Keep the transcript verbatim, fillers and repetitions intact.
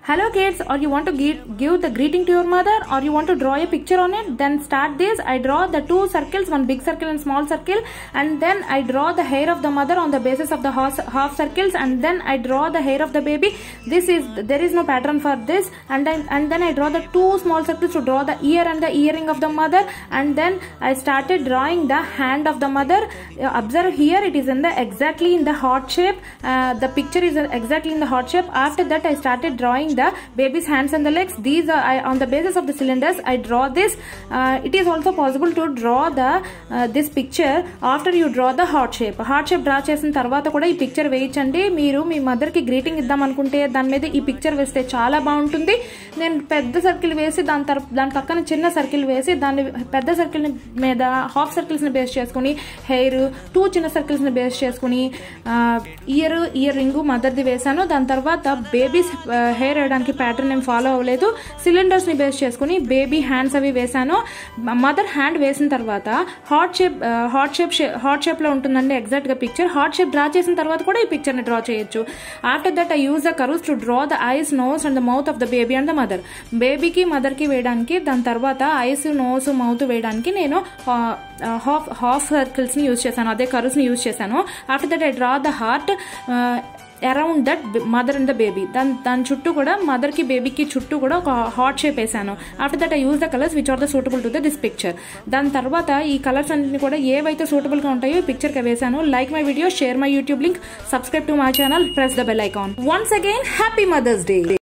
Hello kids, or you want to give, give the greeting to your mother, or you want to draw a picture on it, then start this. I draw the two circles, one big circle and small circle, and then I draw the hair of the mother on the basis of the half, half circles, and then I draw the hair of the baby. This is, there is no pattern for this, and then and then I draw the two small circles to draw the ear and the earring of the mother, and then I started drawing the hand of the mother. Uh, observe here, it is in the exactly in the heart shape. Uh, the picture is exactly in the heart shape. After that, I started drawing the baby's hands and the legs. These are I, on the basis of the cylinders. I draw this. Uh, it is also possible to draw the uh, this picture after you draw the heart shape. Heart shape draw చేసిన తర్వాత కూడా ఈ picture వేయించండి. మీరు మీ mother కి greeting ఇద్దాం అనుకుంటే దాని మీద ఈ పిక్చర్ వేస్తే చాలా బాగుంటుంది. నేను పెద్ద సర్కిల్ వేసి దాని తర దాని పక్కన చిన్న సర్కిల్ వేసి దాని పెద్ద సర్కిల్ మీద హాఫ్ సర్కిల్స్ ని బేస్ చేసుకుని హెయిర్ టూ చిన్న సర్కిల్స్ ని బేస్ చేసుకుని ఇయర్ ఇయర్ రింగ్ మదర్ది వేసాను. దాని తర్వాత బేబీస్ హెయిర్ వేయడానికి ప్యాటర్న్ ఏం ఫాలో అవ్వలేదు. సిలిండర్స్ ని బేస్ చేసుకుని బేబీ హ్యాండ్స్ అవి వేసాను. మదర్ హ్యాండ్ వేసిన తర్వాత heart shape heart shape heart shape లో ఉంటుందండి ఎగ్జాక్ట్ గా పిక్చర్. హార్ట్ షేప్ డ్రా చేసిన తర్వాత కూడా ఈ పిక్చర్ ని డ్రా చేయొచ్చు. After that I use the curves to draw the eyes, nose and the mouth of the baby and the mother. బేబీకి మదర్ కి వేయడానికి, దాని తర్వాత ఐస్ నోస్ మౌత్ వేయడానికి నేను హాఫ్ హాఫ్ సర్కిల్స్ ని యూజ్ చేశాను, అదే కర్వ్స్ ని యూజ్ చేశాను. After that I draw the heart around that mother and the baby. దాని దాని చుట్టూ కూడా మదర్ కి బేబీకి చుట్టూ కూడా ఒక హార్ట్ షేప్ వేసాను. After that I use the colours which are the suitable to the this picture. దాని తర్వాత ఈ కలర్స్ అన్నింటినీ కూడా ఏవైతే సూటబుల్ గా ఉంటాయో ఈ పిక్చర్ కి వేసాను. Like my video, share my YouTube link, subscribe to my channel, press the bell icon. Once again happy Mother's day.